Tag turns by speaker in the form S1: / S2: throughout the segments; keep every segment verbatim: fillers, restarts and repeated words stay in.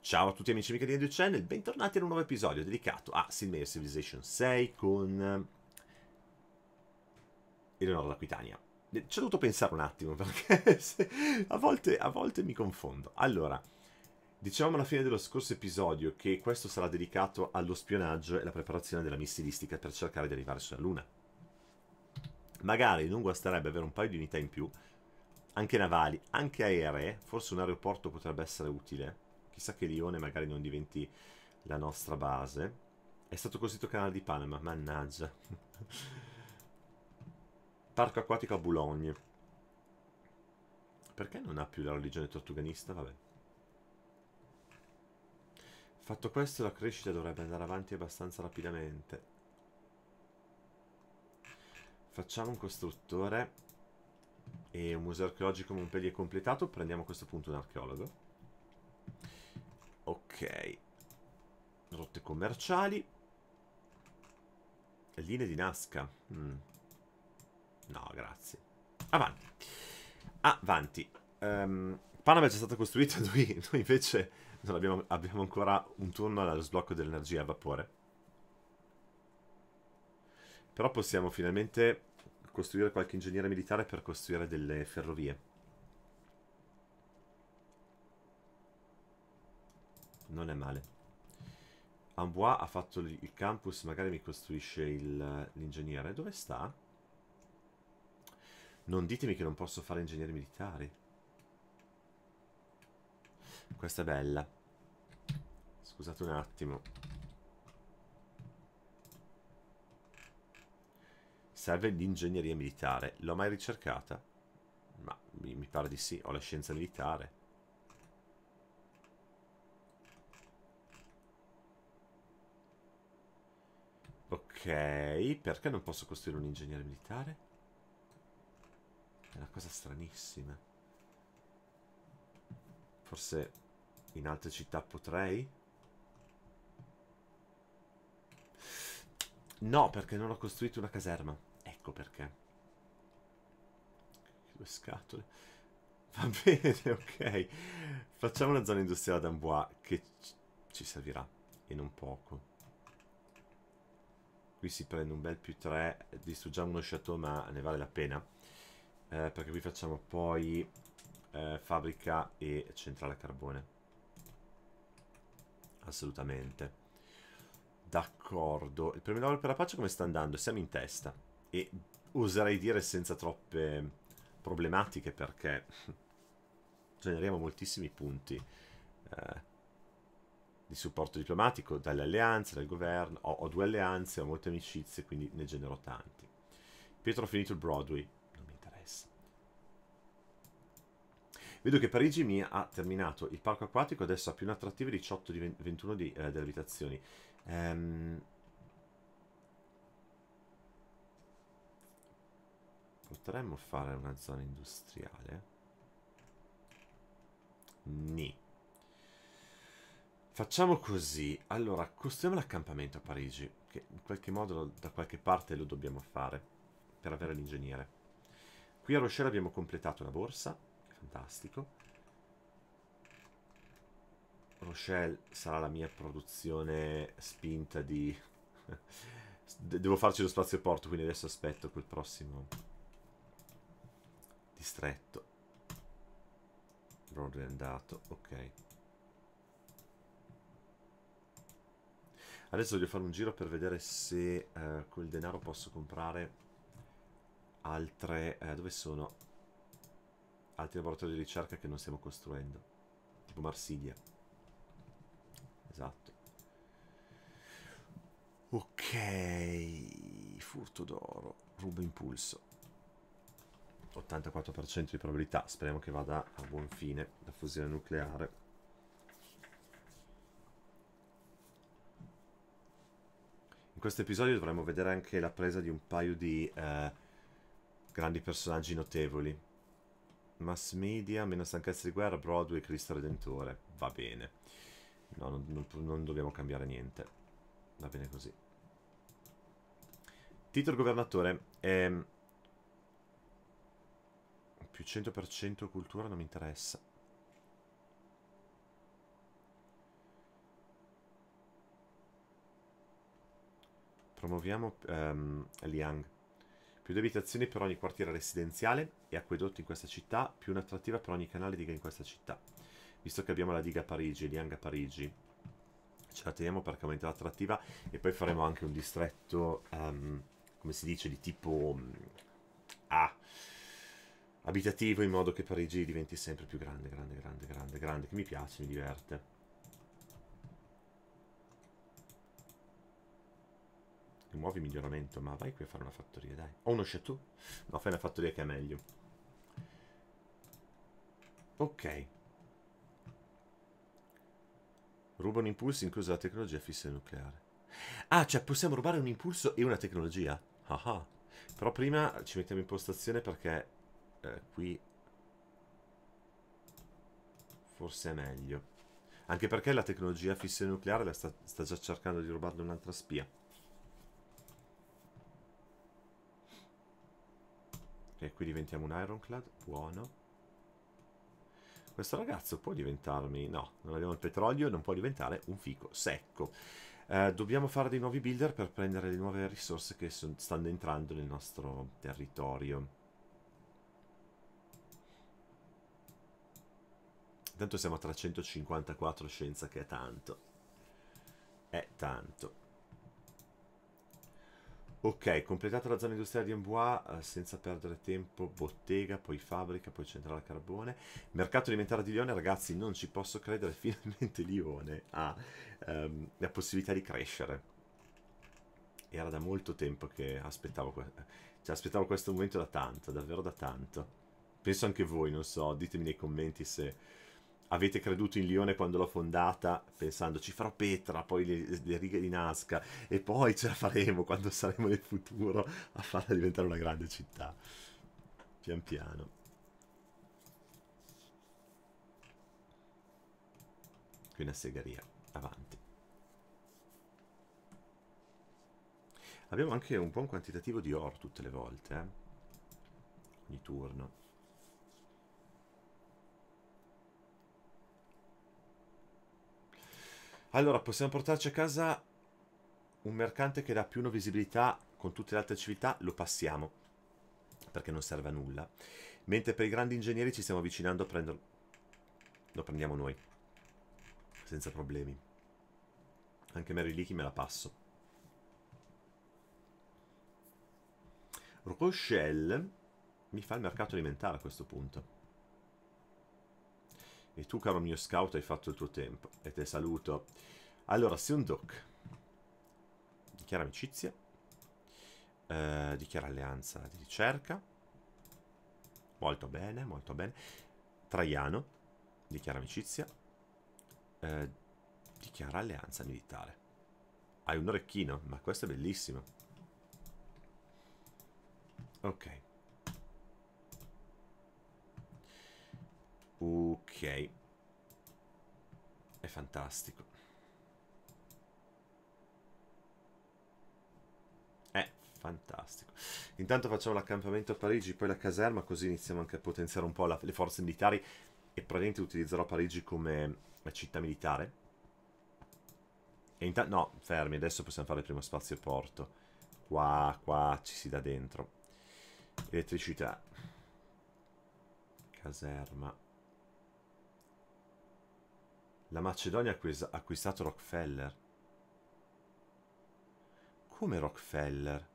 S1: Ciao a tutti amici e amiche di Edu Channel, bentornati in un nuovo episodio dedicato a Sid Meier's Civilization sei con Eleonora d'Aquitania. Ci ho dovuto pensare un attimo perché se... a, volte, a volte mi confondo. Allora, dicevamo alla fine dello scorso episodio che questo sarà dedicato allo spionaggio e alla preparazione della missilistica per cercare di arrivare sulla Luna. Magari non guasterebbe avere un paio di unità in più, anche navali, anche aeree, forse un aeroporto potrebbe essere utile. Chissà che Lione magari non diventi la nostra base. È stato costruito il canale di Panama, mannaggia. Parco acquatico a Boulogne. Perché non ha più la religione tortuganista? Vabbè. Fatto questo, la crescita dovrebbe andare avanti abbastanza rapidamente. Facciamo un costruttore e un museo archeologico Montpellier completato. Prendiamo a questo punto un archeologo. Ok. Rotte commerciali. Linee di Nazca. Mm. No, grazie. Avanti. Avanti. Um, Panama è già stata costruita, noi, noi invece non abbiamo, abbiamo ancora un turno allo sblocco dell'energia a vapore. Però possiamo finalmente costruire qualche ingegnere militare per costruire delle ferrovie. Non è male. Amboise ha fatto il campus, magari mi costruisce l'ingegnere. Dove sta? Non ditemi che non posso fare ingegneri militari. Questa è bella. Scusate un attimo. Serve l'ingegneria militare. L'ho mai ricercata? Ma mi, mi pare di sì. Ho la scienza militare. Ok, perché non posso costruire un ingegnere militare? È una cosa stranissima. Forse in altre città potrei? No, perché non ho costruito una caserma. Ecco perché. Due scatole. Va bene, ok. Facciamo una zona industriale ad Amboise che ci servirà. E non poco. Qui si prende un bel più tre. Distruggiamo uno chateau, ma ne vale la pena. Eh, perché qui facciamo poi eh, fabbrica e centrale a carbone. Assolutamente. D'accordo. Il premio Nobel per la pace come sta andando? Siamo in testa. E oserei dire senza troppe problematiche perché generiamo moltissimi punti eh, di supporto diplomatico dalle alleanze, dal governo. Ho, ho due alleanze, ho molte amicizie, quindi ne genero tanti. Pietro ha finito il Broadway. Non mi interessa. Vedo che Parigi mi ha terminato il parco acquatico, adesso ha più un'attrattiva diciotto di ventuno di, eh, delle abitazioni. Ehm... Potremmo fare una zona industriale? Ni. Facciamo così. Allora, costruiamo l'accampamento a Parigi, che in qualche modo da qualche parte lo dobbiamo fare per avere l'ingegnere. Qui a Rochelle abbiamo completato la borsa, fantastico. Rochelle sarà la mia produzione spinta di... Devo farci lo spazio porto, quindi adesso aspetto quel prossimo distretto. Broadway è andato, ok. Adesso voglio fare un giro per vedere se eh, col denaro posso comprare altre... Eh, dove sono? Altri laboratori di ricerca che non stiamo costruendo. Tipo Marsiglia. Esatto. Ok. Furto d'oro. Rubo impulso. ottantaquattro per cento di probabilità. Speriamo che vada a buon fine la fusione nucleare. In questo episodio dovremo vedere anche la presa di un paio di eh, grandi personaggi notevoli. Mass media, meno stanchezza di guerra, Broadway, Cristo Redentore. Va bene. No, non, non, non dobbiamo cambiare niente. Va bene così. Titolo governatore. Ehm, più cento per cento cultura non mi interessa. Promuoviamo um, Liang. Più due abitazioni per ogni quartiere residenziale e acquedotto in questa città, più un'attrattiva per ogni canale diga in questa città. Visto che abbiamo la diga a Parigi, Liang a Parigi, ce la teniamo perché aumenta l'attrattiva e poi faremo anche un distretto, um, come si dice, di tipo um, ah, abitativo, in modo che Parigi diventi sempre più grande, grande, grande, grande, grande, che mi piace, mi diverte. Muovi miglioramento, ma vai qui a fare una fattoria, dai. O uno chateau? No, fai una fattoria che è meglio. Ok. Ruba un impulso, inclusa la tecnologia fissa nucleare. Ah, cioè possiamo rubare un impulso e una tecnologia? Ah ah. Però prima ci mettiamo in postazione perché eh, qui forse è meglio. Anche perché la tecnologia fissa nucleare la sta, sta già cercando di rubarle un'altra spia. Ok, qui diventiamo un Ironclad, buono. Questo ragazzo può diventarmi... No, non abbiamo il petrolio, non può diventare un fico secco. Eh, dobbiamo fare dei nuovi builder per prendere le nuove risorse che son, stanno entrando nel nostro territorio. Intanto siamo a trecentocinquantaquattro scienza, che è tanto. È tanto. Ok, completata la zona industriale di Amboise eh, senza perdere tempo, bottega, poi fabbrica, poi centrale a carbone. Mercato alimentare di Lione, ragazzi, non ci posso credere, finalmente Lione ha um, la possibilità di crescere. Era da molto tempo che aspettavo, que cioè, aspettavo questo momento da tanto, davvero da tanto. Penso anche voi, non so, ditemi nei commenti se avete creduto in Lione quando l'ho fondata, pensando ci farò Petra, poi le, le righe di Nazca, e poi ce la faremo quando saremo nel futuro a farla diventare una grande città. Pian piano. Qui una segheria, avanti. Abbiamo anche un buon quantitativo di oro tutte le volte, eh? Ogni turno. Allora, possiamo portarci a casa un mercante che dà più una visibilità con tutte le altre civiltà, lo passiamo, perché non serve a nulla. Mentre per i grandi ingegneri ci stiamo avvicinando a prenderlo. Lo prendiamo noi. Senza problemi. Anche Mary Leakey me la passo. Rochelle mi fa il mercato alimentare a questo punto. E tu, caro mio scout, hai fatto il tuo tempo. E te saluto. Allora, Seondok dichiara amicizia. Eh, dichiara alleanza di ricerca. Molto bene, molto bene. Traiano dichiara amicizia. Eh, dichiara alleanza militare. Hai un orecchino, ma questo è bellissimo. Ok. Ok. È fantastico. È fantastico. Intanto facciamo l'accampamento a Parigi, poi la caserma, così iniziamo anche a potenziare un po' la, le forze militari e probabilmente utilizzerò Parigi come città militare. E intanto... No, fermi, adesso possiamo fare il primo spazio porto. Qua, qua ci si dà dentro. Elettricità. Caserma. La Macedonia ha acquistato Rockefeller. Come Rockefeller?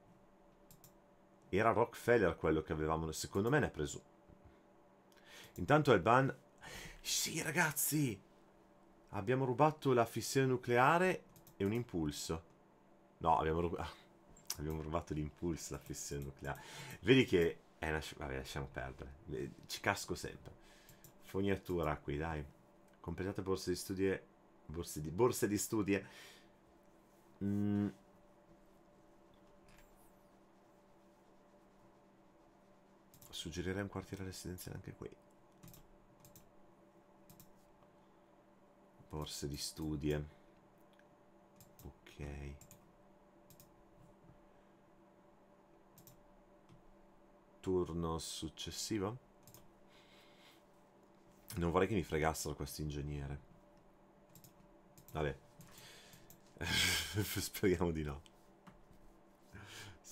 S1: Era Rockefeller quello che avevamo... Secondo me ne ha preso... Intanto Elban... Sì, ragazzi! Abbiamo rubato la fissione nucleare e un impulso. No, abbiamo rubato... Abbiamo rubato l'impulso, la fissione nucleare. Vedi che... È una... Vabbè, lasciamo perdere. Ci casco sempre. Fognatura qui, dai. Completate borse di studio... Borse di, borse di studio. Mm. Suggerirei un quartiere residenziale anche qui. Borse di studio. Ok. Turno successivo. Non vorrei che mi fregassero questo ingegnere. Vabbè. Speriamo di no.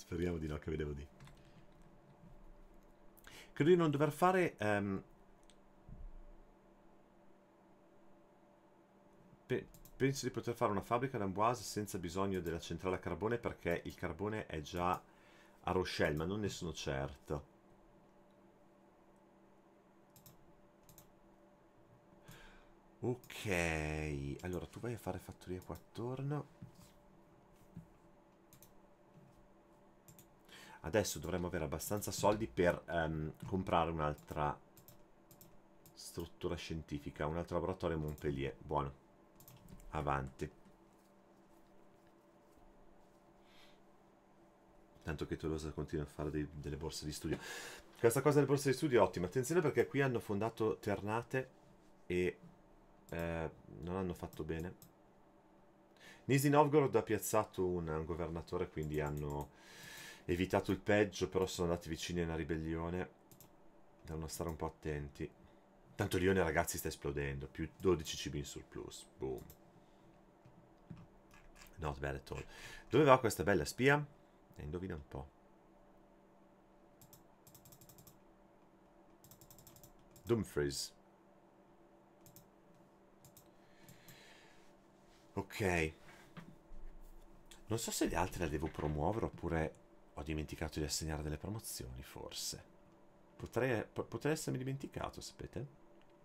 S1: Speriamo di no, che vedevo di. Credo di non dover fare... Um, pe penso di poter fare una fabbrica d'Amboise senza bisogno della centrale a carbone, perché il carbone è già a Rochelle, ma non ne sono certo. Ok, allora tu vai a fare fattoria qua attorno. Adesso dovremmo avere abbastanza soldi per um, comprare un'altra struttura scientifica, un altro laboratorio a Montpellier. Buono. Avanti. Tanto che Tolosa continua a fare dei, delle borse di studio. Questa cosa delle borse di studio è ottima. Attenzione, perché qui hanno fondato Ternate e eh, non hanno fatto bene. Nizhny Novgorod ha piazzato un, un governatore, quindi hanno evitato il peggio, però sono andati vicini a una ribellione. Devono stare un po' attenti. Tanto Lione, ragazzi, sta esplodendo. Più dodici cibi in surplus. Boom. Not bad at all. Dove va questa bella spia? E indovina un po'. Dumfries. Ok. Non so se le altre le devo promuovere oppure ho dimenticato di assegnare delle promozioni, forse. Potrei, potrei essermi dimenticato, sapete?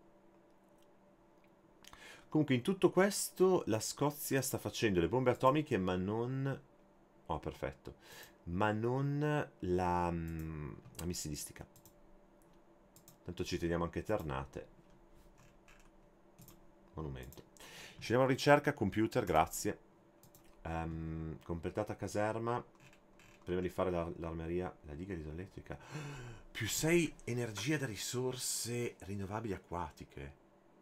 S1: Comunque in tutto questo la Scozia sta facendo le bombe atomiche, ma non... Oh, perfetto. Ma non la, la missilistica. Tanto ci teniamo anche Ternate. Monumento. Scendiamo a ricerca, computer, grazie. Um, completata caserma. Prima di fare l'armeria, la, la diga idroelettrica. Più sei energia da risorse rinnovabili acquatiche.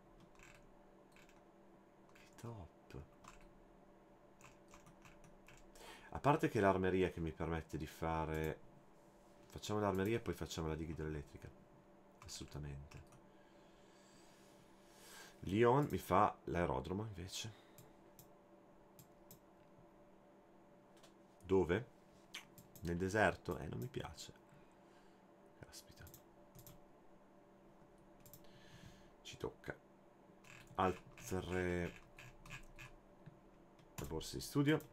S1: Che top. A parte che l'armeria che mi permette di fare... Facciamo l'armeria e poi facciamo la diga idroelettrica. Assolutamente. Lyon mi fa l'aerodromo invece. Dove? Nel deserto? Eh, non mi piace. Caspita. Ci tocca. Altre... borse di studio.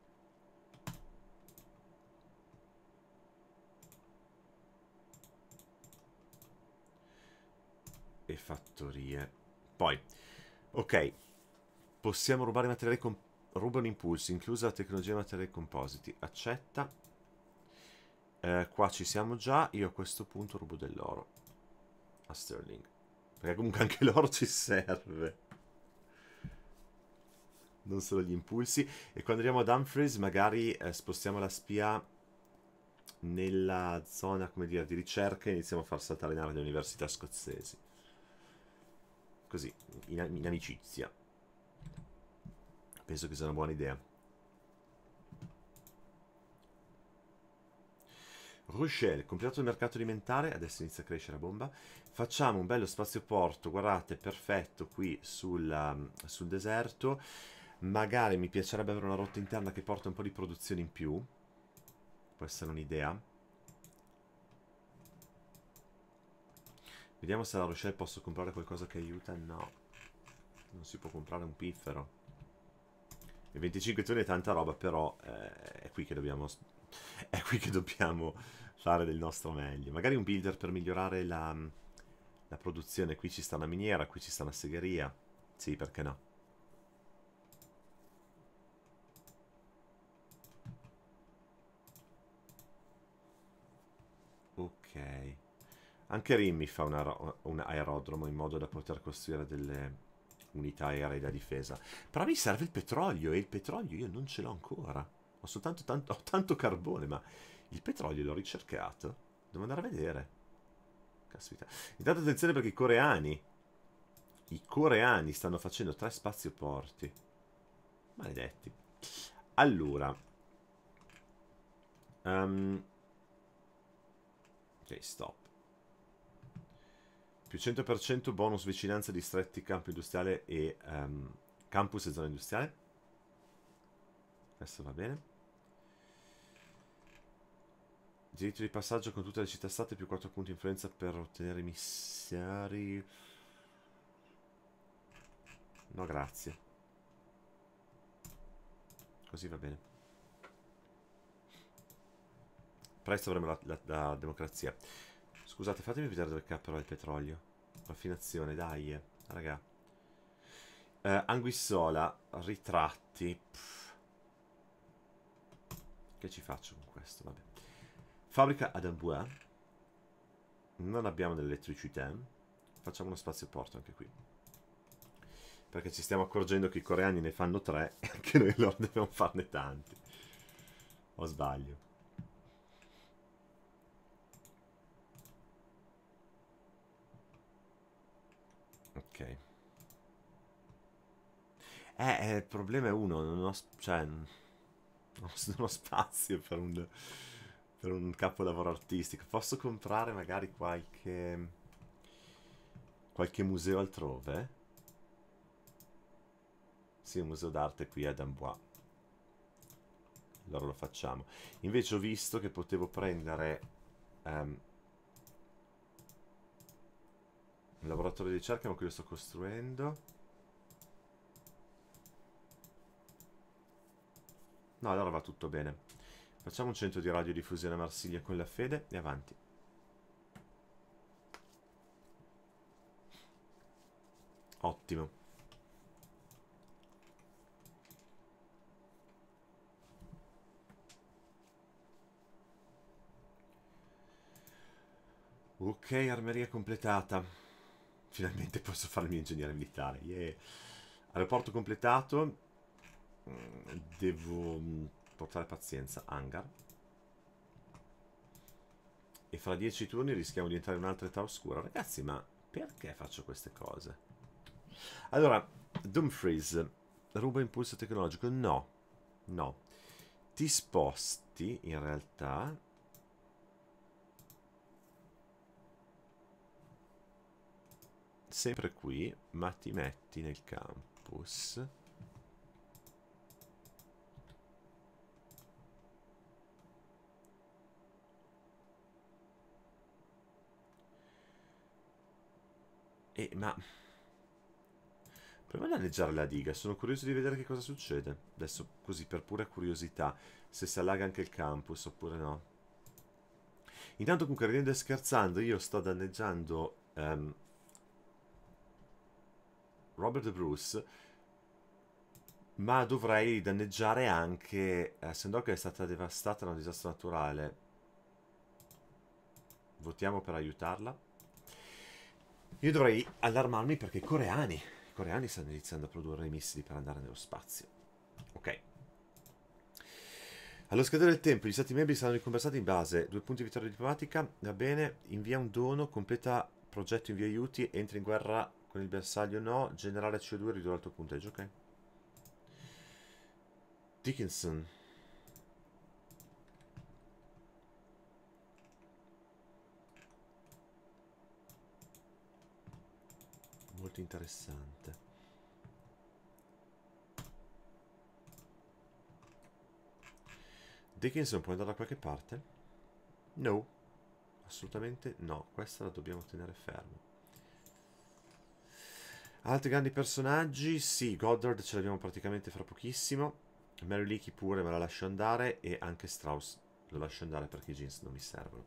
S1: E fattorie. Poi, ok, possiamo rubare materiali con... rubano impulsi, inclusa la tecnologia materiali compositi. Accetta. Eh, qua ci siamo già. Io a questo punto rubo dell'oro a Sterling, perché comunque anche l'oro ci serve, non solo gli impulsi. E quando andiamo ad Dumfries magari eh, spostiamo la spia nella zona, come dire, di ricerca e iniziamo a far saltare in aria le università scozzesi. Così, in, in amicizia. Penso che sia una buona idea. Rochelle, completato il mercato alimentare, adesso inizia a crescere la bomba. Facciamo un bello spazioporto, guardate, perfetto, qui sul, sul deserto. Magari mi piacerebbe avere una rotta interna che porta un po' di produzione in più. Può essere un'idea. Vediamo se alla Rochelle posso comprare qualcosa che aiuta. No, non si può comprare un piffero. E venticinque tonni è tanta roba, però eh, è qui che dobbiamo... È qui che dobbiamo fare del nostro meglio. Magari un builder per migliorare la, la produzione. Qui ci sta una miniera, qui ci sta una segheria. Sì, perché no? Ok. Anche Rim mi fa un, un aerodromo in modo da poter costruire delle unità aeree da difesa. Però mi serve il petrolio, e il petrolio io non ce l'ho ancora. Ho soltanto tanto, ho tanto carbone, ma il petrolio l'ho ricercato. Devo andare a vedere. Caspita. Intanto attenzione, perché i coreani I coreani stanno facendo tre spazioporti. Maledetti. Allora. Um, ok, stop. Più cento per cento bonus vicinanza distretti campo industriale e um, campus e zona industriale. Questo va bene. Diritto di passaggio con tutte le città state più quattro punti influenza per ottenere missari. No, grazie. Così va bene. Presto avremo la, la, la democrazia. Scusate, fatemi vedere dove cappero il petrolio. Raffinazione, dai. Eh. Raga. Eh, Anguissola, ritratti. Pff. Che ci faccio con questo? Vabbè. Fabbrica ad Amboise. Non abbiamo dell'elettricità. Facciamo uno spazioporto anche qui. Perché ci stiamo accorgendo che i coreani ne fanno tre e anche noi loro dobbiamo farne tanti. O sbaglio? Ok. Eh, eh, il problema è uno, non ho, cioè, non ho spazio per un, per un capolavoro artistico. Posso comprare magari qualche, qualche museo altrove? Sì, un museo d'arte qui ad Amboise. Allora lo facciamo. Invece ho visto che potevo prendere um, un laboratorio di ricerca, ma qui lo sto costruendo. No, allora va tutto bene. Facciamo un centro di radiodiffusione a Marsiglia con la Fede e avanti. Ottimo. Ok, armeria completata. Finalmente posso fare il mio ingegnere militare. Yeah. Aeroporto completato. Devo portare pazienza. Hangar. E fra dieci turni rischiamo di entrare in un'altra età oscura. Ragazzi, ma perché faccio queste cose? Allora, Dumfries. Ruba impulso tecnologico. No. No. Ti sposti, in realtà... sempre qui, ma ti metti nel campus. E ma proviamo a danneggiare la diga, sono curioso di vedere che cosa succede. Adesso così per pura curiosità, se si allaga anche il campus oppure no. Intanto comunque ridendo e scherzando io sto danneggiando um, Robert De Bruce, ma dovrei danneggiare anche, eh, essendo che è stata devastata da un disastro naturale. Votiamo per aiutarla. Io dovrei allarmarmi perché i coreani, i coreani stanno iniziando a produrre i missili per andare nello spazio. Ok. Allo scadere del tempo, gli stati membri saranno riconversati in base. Due punti di vittoria diplomatica. Va bene. Invia un dono. Completa progetto invia aiuti. Entra in guerra con il bersaglio. No. Generale C O due ridurrà il tuo punteggio. Ok. Dickinson. Molto interessante. Dickinson può andare da qualche parte? No. Assolutamente no. Questa la dobbiamo tenere ferma. Altri grandi personaggi? Sì, Goddard ce l'abbiamo praticamente fra pochissimo. Mary Leakey pure me la lascio andare. E anche Strauss lo lascio andare perché i jeans non mi servono.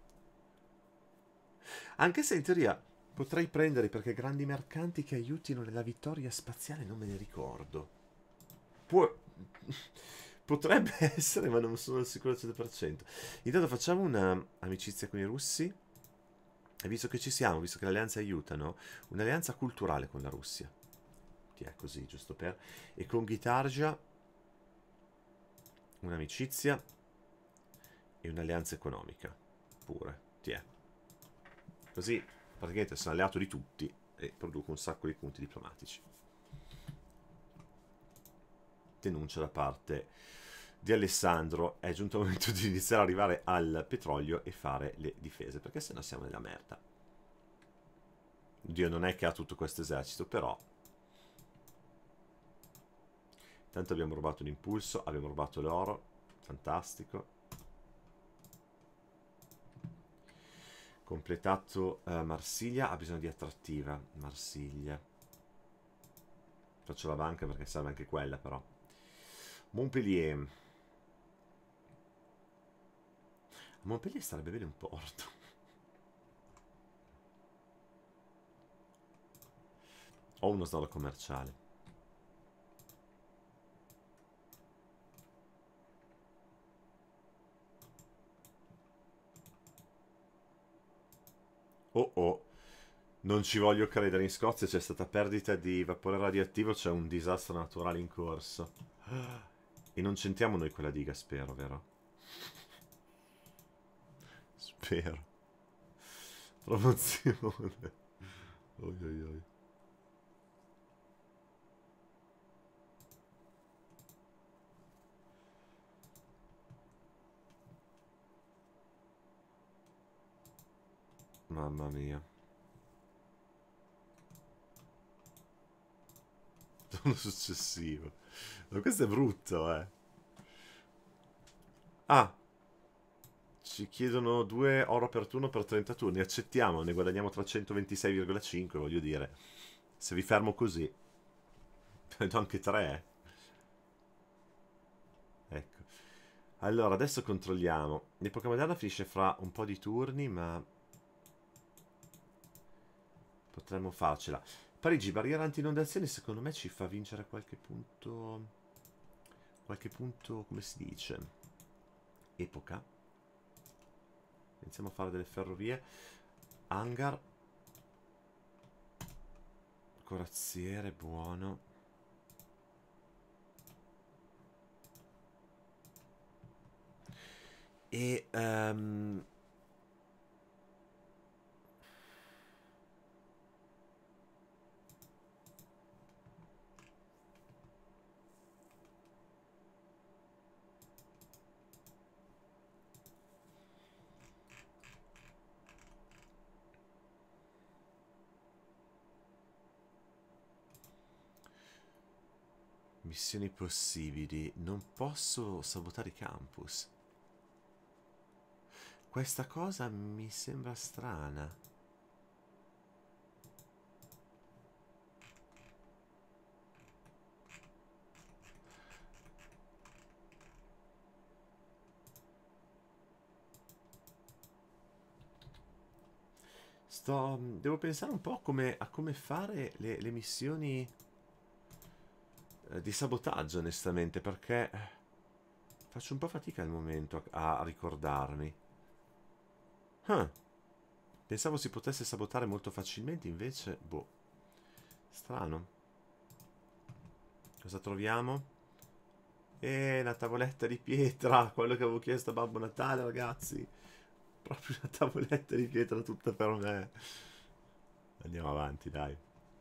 S1: Anche se in teoria potrei prendere perché grandi mercanti che aiutino nella vittoria spaziale non me ne ricordo. Può... Potrebbe essere, ma non sono al sicuro al cento per cento. Intanto facciamo una amicizia con i russi. E visto che ci siamo, visto che l'alleanza aiutano, un'alleanza culturale con la Russia. Ti è così, giusto per... E con Ghitargia un'amicizia e un'alleanza economica. Pure, ti è. Così, praticamente sono alleato di tutti e produco un sacco di punti diplomatici. Denuncia da parte di Alessandro. È giunto il momento di iniziare ad arrivare al petrolio e fare le difese, perché sennò siamo nella merda. Dio non è che ha tutto questo esercito, però tanto abbiamo rubato un impulso, abbiamo rubato l'oro, fantastico. Completato uh, Marsiglia, ha bisogno di attrattiva. Marsiglia. Faccio la banca perché serve anche quella però. Montpellier. A Montpellier starebbe bene un porto. Ho uno snodo commerciale. Oh oh. Non ci voglio credere, in Scozia c'è stata perdita di vapore radioattivo, c'è un disastro naturale in corso. E non c'entriamo noi quella diga, spero, vero? Spero. Promozione. Oi oi oi. Mamma mia. Turno successivo. Ma questo è brutto, eh. Ah. Ci chiedono due oro per turno per trenta turni. Accettiamo, ne guadagniamo trecentoventisei virgola cinque, voglio dire. Se vi fermo così. Do anche tre, eh. Ecco. Allora, adesso controlliamo. L'epoca moderna finisce fra un po' di turni, ma... potremmo farcela. Parigi, barriera anti-inondazioni, secondo me ci fa vincere qualche punto... Qualche punto, come si dice? Epoca. Iniziamo a fare delle ferrovie. Hangar. Corazziere, buono. E... Um... Missioni possibili. Non posso sabotare i campus. Questa cosa mi sembra strana. Sto... Devo pensare un po' come, a come fare le, le missioni eh, di sabotaggio, onestamente, perché faccio un po' fatica al momento a, a ricordarmi. Huh. Pensavo si potesse sabotare molto facilmente, invece, boh. Strano. Cosa troviamo? E la tavoletta di pietra, quello che avevo chiesto a Babbo Natale, ragazzi. Proprio una tavoletta di pietra tutta per me. Andiamo avanti, dai.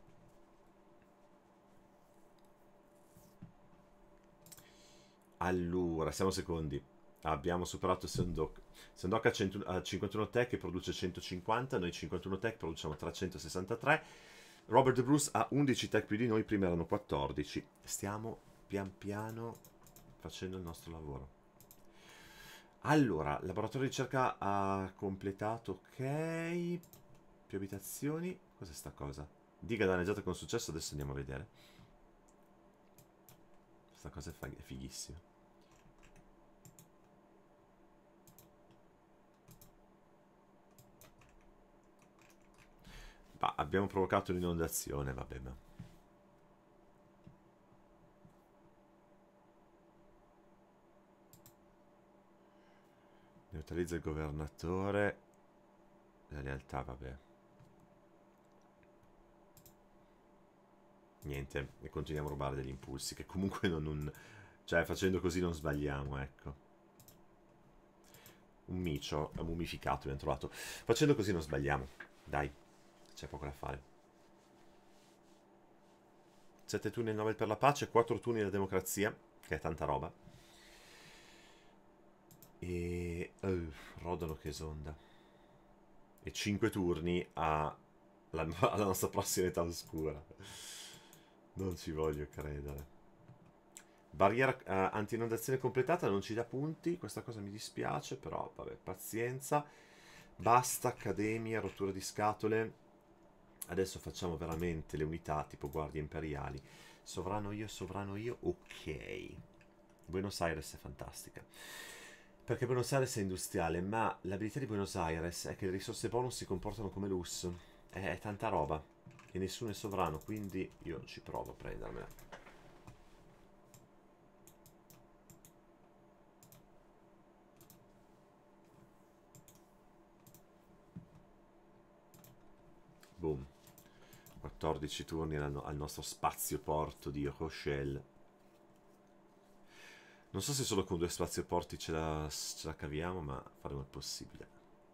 S1: Allora, siamo secondi. Abbiamo superato Sendok. Sendok ha cinquantuno tech e produce centocinquanta. Noi cinquantuno tech produciamo trecentosessantatré. Robert De Bruce ha undici tech più di noi, prima erano quattordici. Stiamo pian piano facendo il nostro lavoro. Allora, laboratorio di ricerca ha completato, ok. Più abitazioni. Cos'è sta cosa? Diga danneggiata con successo, adesso andiamo a vedere. Sta cosa è, è fighissima. Bah, abbiamo provocato un'inondazione, vabbè, ma... Neutralizza il governatore. La realtà, vabbè. Niente, e continuiamo a rubare degli impulsi, che comunque non... non cioè, facendo così non sbagliamo, ecco. Un micio mummificato abbiamo trovato. Facendo così non sbagliamo. Dai, c'è poco da fare. sette turni il Nobel per la pace, quattro turni la democrazia, che è tanta roba. E... Uh, rodano che esonda. E cinque turni alla, alla nostra prossima età oscura. Non ci voglio credere. Barriera uh, anti-inondazione completata, non ci dà punti. Questa cosa mi dispiace, però vabbè, pazienza. Basta accademia, rottura di scatole. Adesso facciamo veramente le unità tipo guardie imperiali. Sovrano io, sovrano io, ok. Buenos Aires è fantastica. Perché Buenos Aires è industriale, ma l'abilità di Buenos Aires è che le risorse bonus si comportano come lusso. È, è tanta roba. E nessuno è sovrano, quindi io ci provo a prendermela. Boom. quattordici turni al, al nostro spazioporto di Rochelle. Non so se solo con due spazioporti ce la, ce la caviamo, ma faremo il possibile.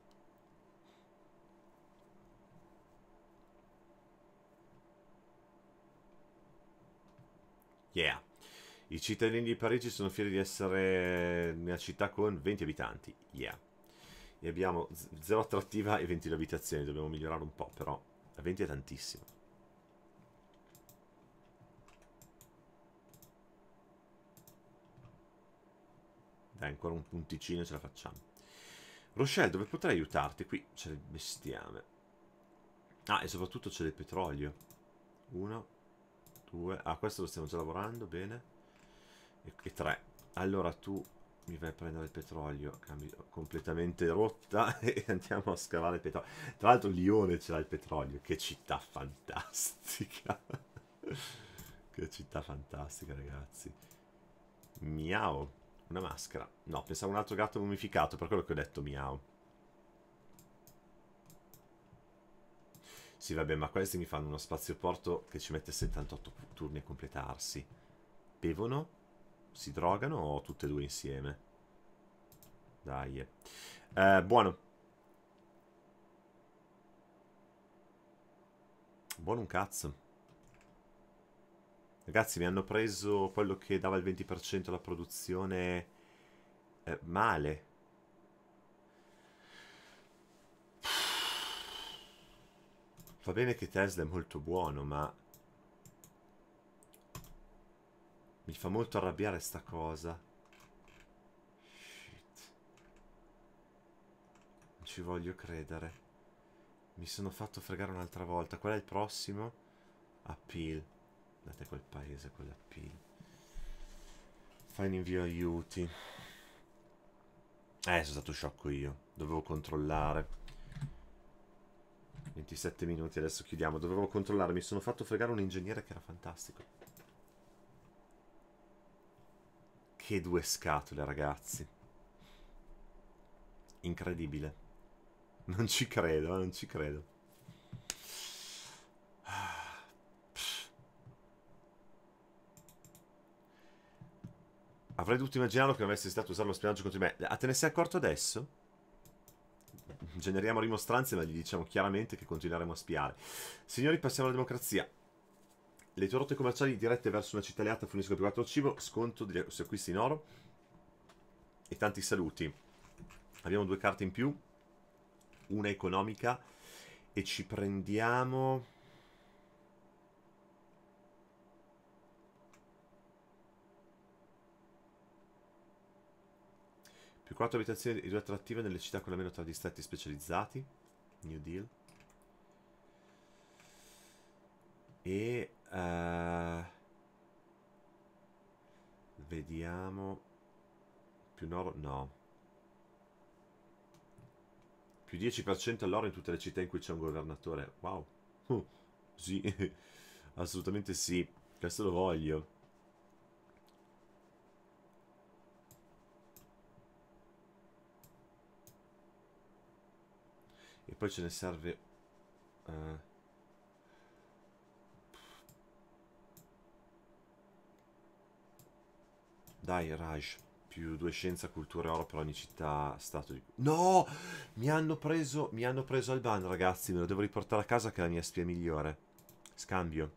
S1: Yeah. I cittadini di Parigi sono fieri di essere una città con venti abitanti. Yeah. E abbiamo zero attrattiva e venti abitazioni. Dobbiamo migliorare un po', però venti è tantissimo. Dai, ancora un punticino e ce la facciamo. Rochelle, dove potrei aiutarti? Qui c'è il bestiame. Ah, e soprattutto c'è il petrolio. Uno, due... Ah, questo lo stiamo già lavorando, bene. E, e tre. Allora tu mi vai a prendere il petrolio. Cambio completamente rotta e andiamo a scavare il petrolio. Tra l'altro Lione ce l'ha il petrolio. Che città fantastica. Che città fantastica, ragazzi. Miau. Una maschera. No, pensavo un altro gatto mummificato, per quello che ho detto miau. Sì, vabbè, ma questi mi fanno uno spazioporto che ci mette settantotto turni a completarsi. Bevono? Si drogano o tutte e due insieme? Dai. Eh, buono. Buono un cazzo. Ragazzi, mi hanno preso quello che dava il venti per cento alla produzione eh, male. Va bene che Tesla è molto buono, ma mi fa molto arrabbiare sta cosa. Shit. Non ci voglio credere. Mi sono fatto fregare un'altra volta. Qual è il prossimo? Appeal. Date quel paese quell'appeal. Fai un invio aiuti. Eh, sono stato sciocco io. Dovevo controllare. ventisette minuti, adesso chiudiamo. Dovevo controllare. Mi sono fatto fregare un ingegnere che era fantastico. Che due scatole, ragazzi. Incredibile. Non ci credo, non ci credo. Avrei dovuto immaginarlo che non avessi stato usare lo spionaggio contro di me. Ah, te ne sei accorto adesso? Generiamo rimostranze, ma gli diciamo chiaramente che continueremo a spiare. Signori, passiamo alla democrazia. Le tue rotte commerciali dirette verso una città alleata forniscono più quattro cibo, sconto degli acquisti in oro e tanti saluti. Abbiamo due carte in più, una economica, e ci prendiamo... più quattro abitazioni e due attrattive nelle città con almeno tre distretti specializzati. New Deal. E... Uh, vediamo... Più oro... No. Più dieci per cento all'oro in tutte le città in cui c'è un governatore. Wow. Uh, sì. Assolutamente sì. Questo lo voglio. E poi ce ne serve... Uh, dai, Raj. Più due scienza, cultura e oro per ogni città, stato di... No! Mi hanno preso... Mi hanno preso Alban, ragazzi. Me lo devo riportare a casa che è la mia spia migliore. Scambio.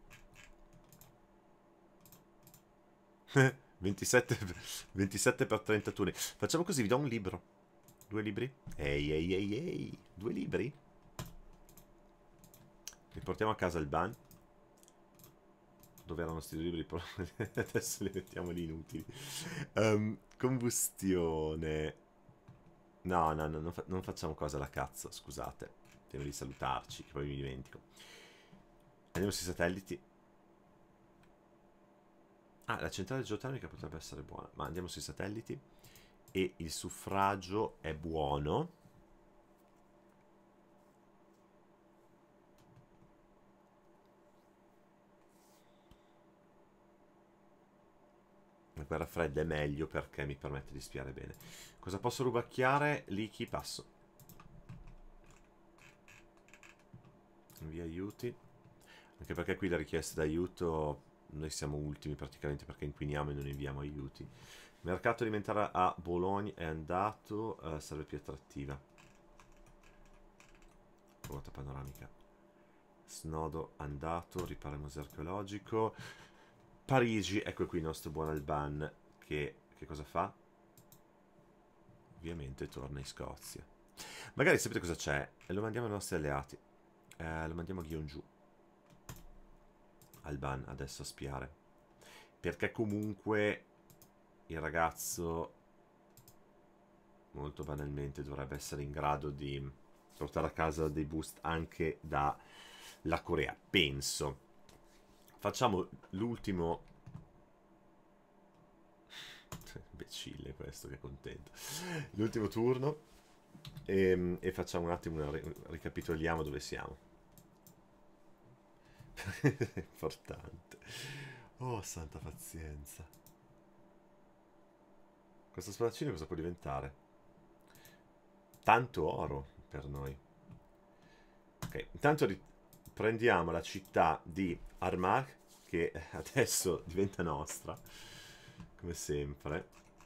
S1: ventisette, ventisette per trenta turni. Facciamo così, vi do un libro. Due libri? Ehi, ehi, ehi, ehi. Due libri? Riportiamo a casa il ban. Dove erano questi due libri? Adesso li mettiamo lì inutili. Um, combustione. No, no, no, non, fa non facciamo cosa alla cazzo, scusate. Devo di salutarci, che poi mi dimentico. Andiamo sui satelliti. Ah, la centrale geotermica potrebbe essere buona, ma andiamo sui satelliti. E il suffragio è buono. La guerra fredda è meglio perché mi permette di spiare bene. Cosa posso rubacchiare? Lì chi passo. Invia aiuti. Anche perché qui la richiesta d'aiuto, noi siamo ultimi praticamente perché inquiniamo e non inviamo aiuti. Mercato alimentare a Bologna è andato, uh, serve più attrattiva. Ruota panoramica. Snodo andato, ripara il museo archeologico. Parigi, ecco qui il nostro buon Alban che, che cosa fa? Ovviamente torna in Scozia. Magari sapete cosa c'è? E lo mandiamo ai nostri alleati. Eh, lo mandiamo a Gyeongju. Alban adesso a spiare. Perché comunque il ragazzo molto banalmente dovrebbe essere in grado di portare a casa dei boost anche dalla Corea, penso. Facciamo l'ultimo. Imbecille questo, che contento. L'ultimo turno e, e facciamo un attimo una, ricapitoliamo dove siamo. Importante. Oh, santa pazienza. Questo spadaccino cosa può diventare? Tanto oro per noi. Ok, intanto prendiamo la città di Armagh, che adesso diventa nostra, come sempre.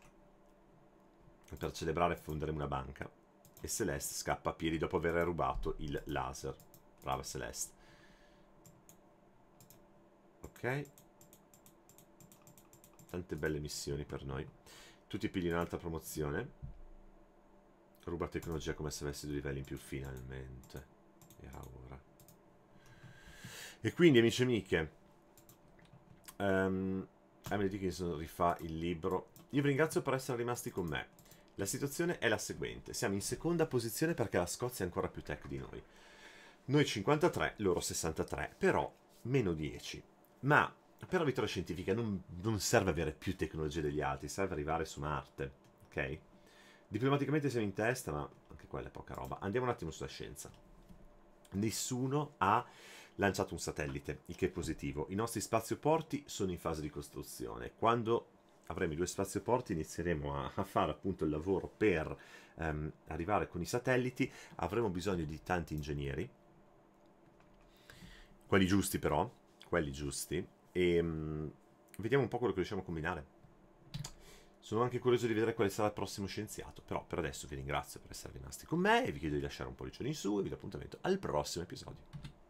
S1: Per celebrare fonderemo una banca. E Celeste scappa a piedi dopo aver rubato il laser. Brava Celeste. Ok. Tante belle missioni per noi. Tu ti pigli un'altra promozione. Ruba tecnologia come se avessi due livelli in più finalmente. Era ora. E quindi, amici e amiche, um, Emily Dickinson rifà il libro. Io vi ringrazio per essere rimasti con me. La situazione è la seguente. Siamo in seconda posizione perché la Scozia è ancora più tech di noi. Noi cinquantatré, loro sessantatré, però meno dieci. Ma per la vittoria scientifica non, non serve avere più tecnologie degli altri, serve arrivare su Marte, ok? Diplomaticamente siamo in testa, ma anche quella è poca roba. Andiamo un attimo sulla scienza. Nessuno ha lanciato un satellite, il che è positivo. I nostri spazioporti sono in fase di costruzione. Quando avremo i due spazioporti inizieremo a, a fare appunto il lavoro per um, arrivare con i satelliti. Avremo bisogno di tanti ingegneri, quelli giusti però, quelli giusti, e um, vediamo un po' quello che riusciamo a combinare. Sono anche curioso di vedere quale sarà il prossimo scienziato, però per adesso vi ringrazio per essere rimasti con me e vi chiedo di lasciare un pollicione in su e vi do appuntamento al prossimo episodio.